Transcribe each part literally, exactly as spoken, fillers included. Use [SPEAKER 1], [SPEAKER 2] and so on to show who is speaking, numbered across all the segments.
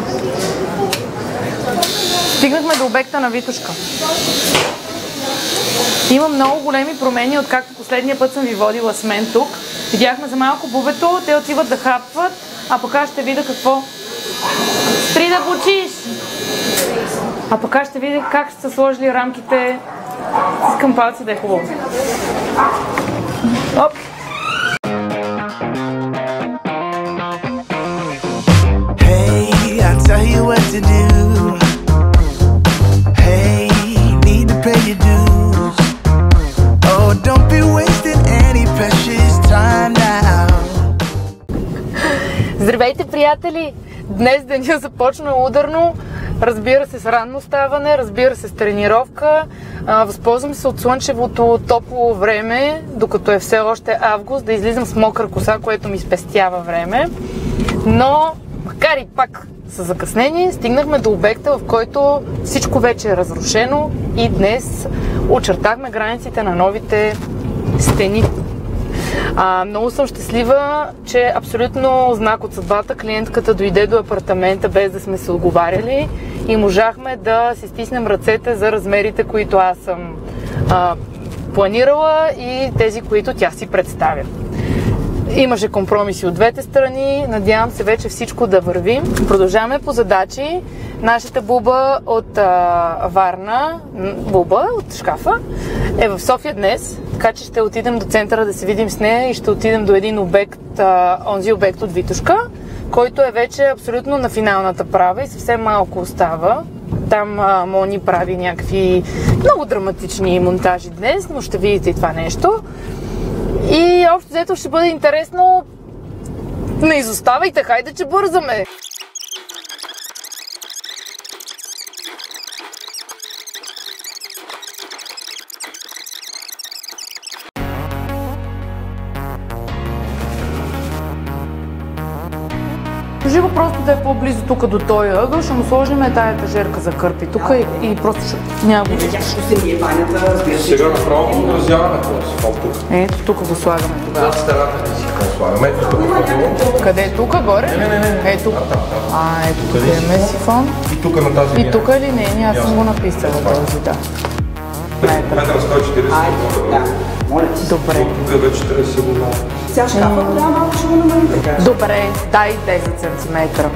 [SPEAKER 1] Стигнахме до обекта на Витошка. Има много големи промени, откакто последния път съм ви водила с мен тук. Видяхме за малко бубето, те отиват да хапват, а пък аз ще видя какво. Спри да бучиш! А пък аз ще видя как ще са сложили рамките. Искам палци да е хубаво. Оп! Hey, I'll tell you what to do. Hey, need to pay your dues. Oh, don't be wasting any precious time now. Здравейте, приятели! Днес деня започна ударно. Разбира се, с ранно ставане, разбира се, с тренировка. Възползвам се от слънчевото топло време, докато е все още август, да излизам с мокра коса, което ми спестява време. Но, макар и пак с закъснение, стигнахме до обекта, в който всичко вече е разрушено и днес очертахме границите на новите стени. А, много съм щастлива, че абсолютно знак от съдбата клиентката дойде до апартамента без да сме се отговаряли и можахме да си стиснем ръцете за размерите, които аз съм а, планирала и тези, които тя си представя. Имаше компромиси от двете страни, надявам се вече всичко да върви. Продължаваме по задачи. Нашата Буба от а, Варна, Буба от шкафа, е в София днес, така че ще отидем до центъра да се видим с нея и ще отидем до един обект, а, онзи обект от Витошка, който е вече абсолютно на финалната права и съвсем малко остава. Там а, Мони прави някакви много драматични монтажи днес, но ще видите и това нещо. И общо взето ще бъде интересно. Не изоставайте, хайде, че бързаме! Живо просто да е по-близо тук до този ъгъл, ще му сложим тая етажерка за кърпи тук и, и просто ще... няма го виждаш.
[SPEAKER 2] Сега направо го разяваме това тук.
[SPEAKER 1] Ето тук го слагаме тогава.
[SPEAKER 2] Зад стената не си какво слагаме. Ето тук го.
[SPEAKER 1] Къде е тук? Горе?
[SPEAKER 2] Не, не, не.
[SPEAKER 1] Ето тук. А, ето тук имаме сифон.
[SPEAKER 2] И тук на тази
[SPEAKER 1] И тук ли? Не, не, аз съм го написала този, да.
[SPEAKER 2] Метър сто и четиридесет.
[SPEAKER 1] Добре.
[SPEAKER 2] Тук е вече четиридесет седем.
[SPEAKER 3] Сега шкафа голяма, малко ще го намалим така.
[SPEAKER 1] Добре, дай десет сантиметра.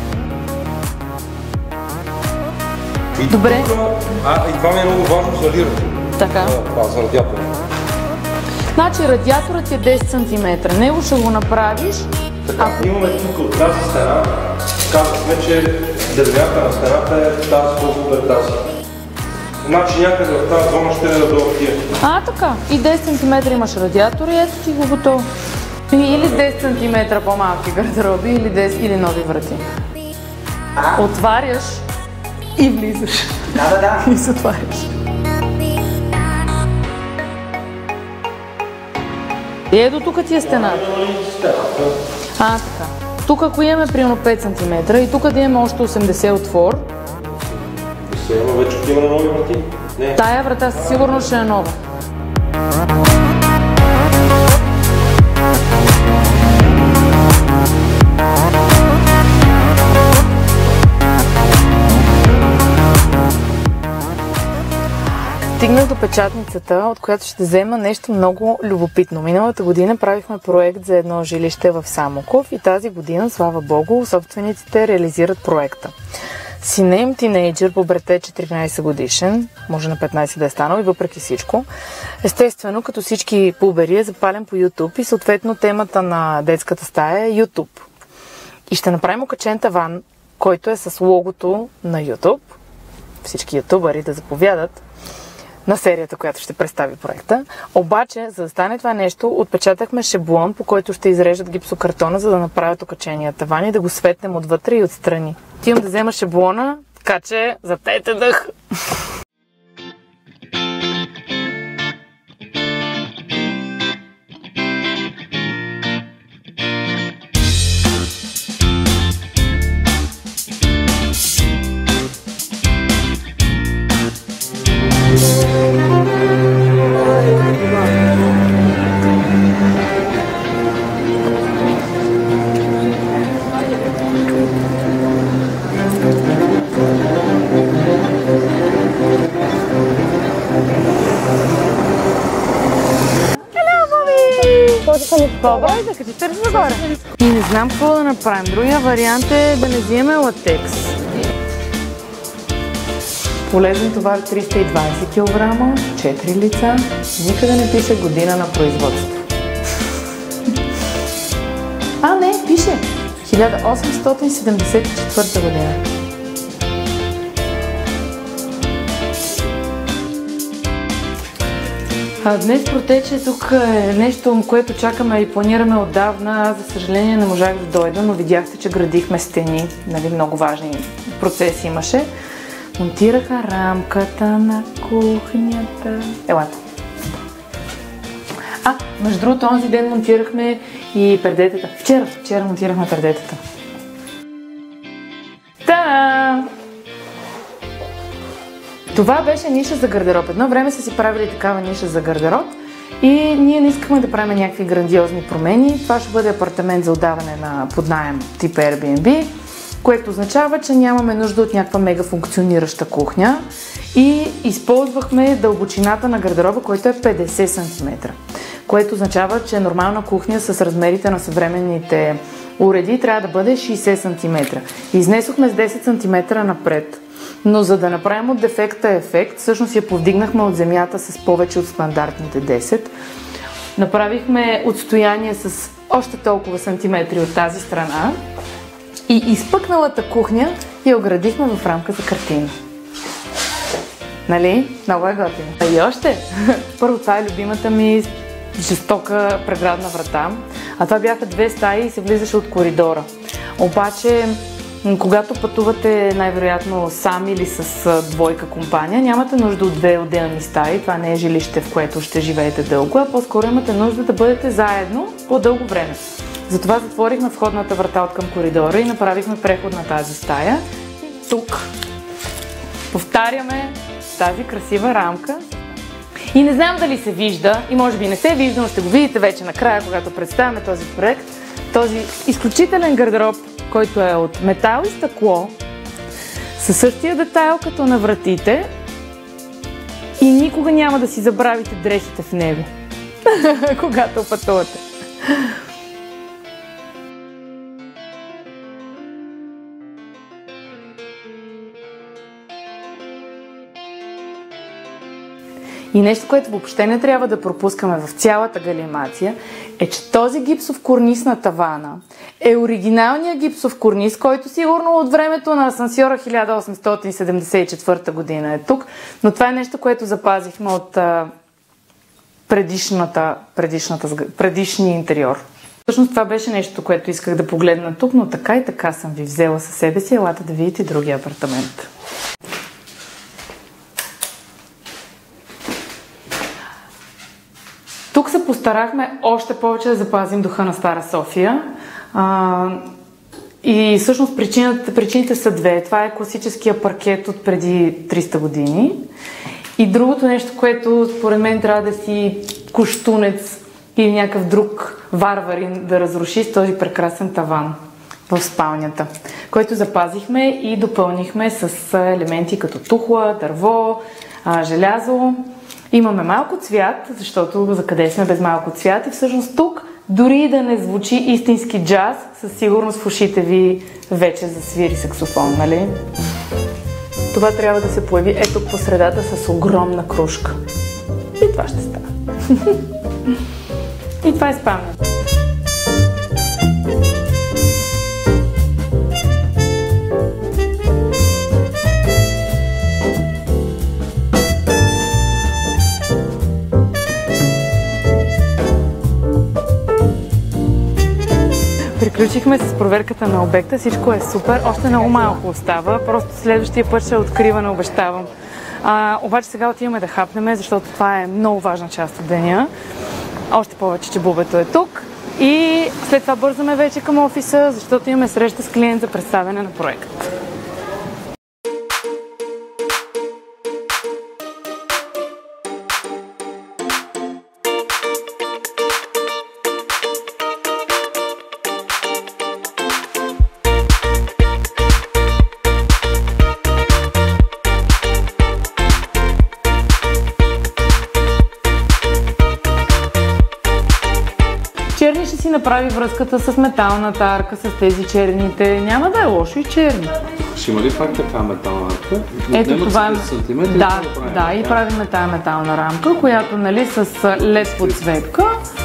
[SPEAKER 2] И
[SPEAKER 1] Добре.
[SPEAKER 2] Тук, а, и това ми е много важно за лирата.
[SPEAKER 1] Така.
[SPEAKER 2] Това, за радиатора.
[SPEAKER 1] Значи радиаторът е десет сантиметра. Него ще го направиш.
[SPEAKER 2] Така, ако имаме тук от тази стена, казахме, че дървената на стената е тази, колкото е тази. Значи някъде в тази зона ще да дойдат тия.
[SPEAKER 1] А, така. И десет сантиметра имаш радиатор и ето ти го готово. Или десет сантиметра по-малки гардероби, или десет или нови врати.
[SPEAKER 3] А?
[SPEAKER 1] Отваряш и влизаш.
[SPEAKER 3] Да, да, да.
[SPEAKER 1] И затваряш. И ето тук ти е стената. А, така. Тук ако имаме примерно пет сантиметра и тук да имаме още осемдесет отвор.
[SPEAKER 2] Сега има вече отива на нови врати? Не.
[SPEAKER 1] Тая врата със сигурност ще е нова. Стигнах до печатницата, от която ще взема нещо много любопитно. Миналата година правихме проект за едно жилище в Самоков и тази година, слава богу, собствениците реализират проекта. Сина им тинейджър, побрете четиринайсет годишен, може на петнайсет да е станал и въпреки всичко. Естествено, като всички пубери е запален по YouTube и съответно темата на детската стая е YouTube. И ще направим окачен таван, който е с логото на YouTube. Всички ютубъри да заповядат на серията, която ще представи проекта. Обаче, за да стане това нещо, отпечатахме шаблон, по който ще изрежат гипсокартона, за да направят окачения таван и да го светнем отвътре и отстрани. Отивам да взема шаблона, така че затейте дъх! По-бой да качи търси нагоре. И не знам какво да направим. Другия вариант е да не вземем латекс. Полезен товар триста и двадесет килограма, четири лица. Никъде не пише година на производство. А, не, пише хиляда осемстотин седемдесет и четвърта година. А днес протече тук е нещо, което чакаме и планираме отдавна. Аз, за съжаление, не можах да дойда, но видяхте, че градихме стени. Нали, много важни процеси имаше. Монтираха рамката на кухнята. Елата. А, между другото, онзи ден монтирахме и пердетата. Вчера, вчера монтирахме пердетата. Та! Това беше ниша за гардероб. Едно време са си правили такава ниша за гардероб и ние не искахме да правим някакви грандиозни промени. Това ще бъде апартамент за отдаване на под наем тип Airbnb, което означава, че нямаме нужда от някаква мега функционираща кухня и използвахме дълбочината на гардероба, който е петдесет сантиметра, което означава, че нормална кухня с размерите на съвременните уреди трябва да бъде шейсет сантиметра. Изнесохме с десет сантиметра напред, но за да направим от дефекта ефект, всъщност я повдигнахме от земята с повече от стандартните десет. Направихме отстояние с още толкова сантиметри от тази страна и изпъкналата кухня я оградихме в рамка за картина. Нали? Много е готино. И още! Първо, това е любимата ми жестока преградна врата. А това бяха две стаи и се влизаше от коридора. Обаче, когато пътувате най-вероятно сам или с двойка компания, нямате нужда от две отделни стаи. Това не е жилище, в което ще живеете дълго, а по-скоро имате нужда да бъдете заедно по-дълго време. Затова затворихме входната врата от към коридора и направихме преход на тази стая. И тук повтаряме тази красива рамка. И не знам дали се вижда, и може би не се вижда, но ще го видите вече накрая, когато представяме този проект. Този изключителен гардероб, който е от метал и стъкло, със същия детайл като на вратите, и никога няма да си забравите дрехите в него, когато пътувате. И нещо, което въобще не трябва да пропускаме в цялата галимация, е, че този гипсов корниз на тавана е оригиналният гипсов корниз, който сигурно от времето на асансьора хиляда осемстотин седемдесет и четвърта година е тук, но това е нещо, което запазихме от а, предишната, предишната, предишния интериор. Всъщност това беше нещо, което исках да погледна тук, но така и така съм ви взела със себе си. Елате да видите другия апартамент. Тук се постарахме още повече да запазим духа на Стара София. А, и всъщност причините, причините са две. Това е класическия паркет от преди триста години. И другото нещо, което според мен трябва да си куштунец или някакъв друг варварин да разруши, с този прекрасен таван в спалнята, който запазихме и допълнихме с елементи като тухла, дърво, желязо. Имаме малко цвят, защото за къде сме без малко цвят, и всъщност тук, дори да не звучи истински джаз, със сигурност в ушите ви вече засвири саксофон, нали? Това трябва да се появи ето по средата с огромна кружка. И това ще стане. И това е спалнята. Приключихме с проверката на обекта, всичко е супер, още много малко остава, просто следващия път ще откриване, обещавам. А, обаче сега отиваме да хапнеме, защото това е много важна част от деня. Още повече, че бубето е тук. И след това бързаме вече към офиса, защото имаме среща с клиент за представяне на проект. направи връзката с металната арка, с тези черните. Няма да е лошо и черни.
[SPEAKER 2] Ще има ли пак така метална арка?
[SPEAKER 1] Ето това е.
[SPEAKER 2] Да,
[SPEAKER 1] да, да, и правим тая метална рамка, която, нали, с лед подсветка.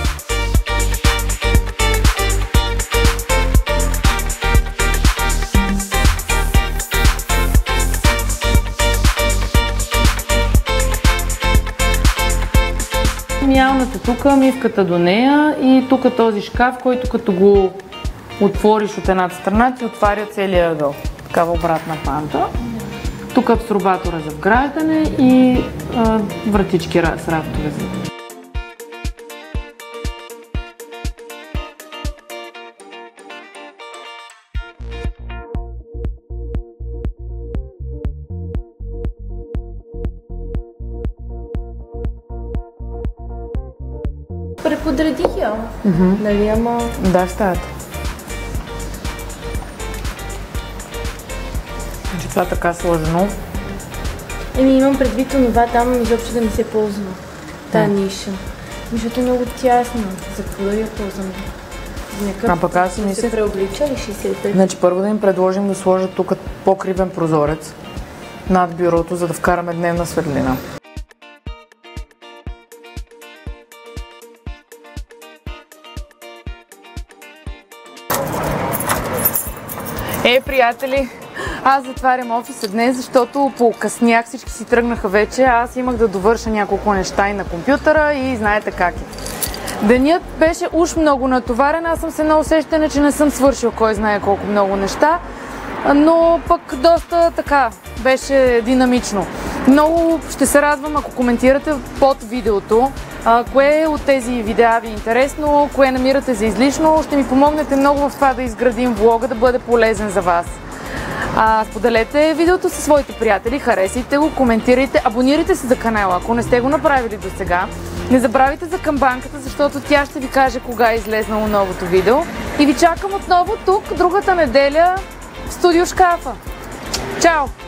[SPEAKER 1] Миялната тук, мивката до нея и тук този шкаф, който като го отвориш от едната страна, ти отваря целия ъгъл. Такава обратна панта. Тук абсорбатора за вграждане и а, вратички с рафтове за.
[SPEAKER 4] Преподредих я. Нали, ама...
[SPEAKER 1] Да, в стаята. Това така сложено.
[SPEAKER 4] Еми, имам предвид онова там изобщо да не се ползва. Тая ниша. Защото е много тясна. За какво да я ползвам?
[SPEAKER 1] А пък аз си мисля...
[SPEAKER 4] се преоблича ли шейсет и пет?
[SPEAKER 1] Значи първо да им предложим да сложат тук по-кривен прозорец над бюрото, за да вкараме дневна светлина. Е, приятели, аз затварям офиса днес, защото покъснях, всички си тръгнаха вече. Аз имах да довърша няколко неща и на компютъра и знаете как е. Денят беше уж много натоварен, аз съм се на усещане, че не съм свършил кой знае колко много неща, но пък доста така, беше динамично. Много ще се радвам, ако коментирате под видеото, а, кое от тези видеа ви е интересно, кое намирате за излишно. Ще ми помогнете много в това да изградим влога, да бъде полезен за вас. А, споделете видеото със своите приятели, харесайте го, коментирайте, абонирайте се за канала, ако не сте го направили до сега. Не забравяйте за камбанката, защото тя ще ви каже кога е излезнало новото видео. И ви чакам отново тук, другата неделя в Студио Шкафа. Чао!